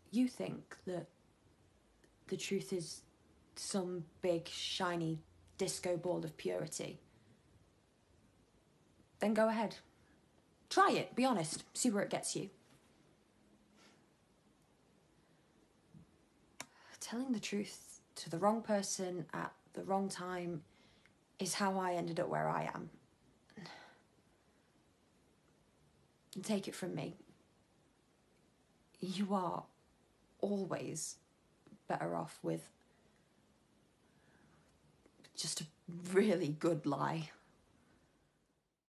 you think that the truth is some big, shiny disco ball of purity, then go ahead. Try it, be honest, see where it gets you. Telling the truth to the wrong person at the wrong time is how I ended up where I am. And take it from me, you are always better off with just a really good lie.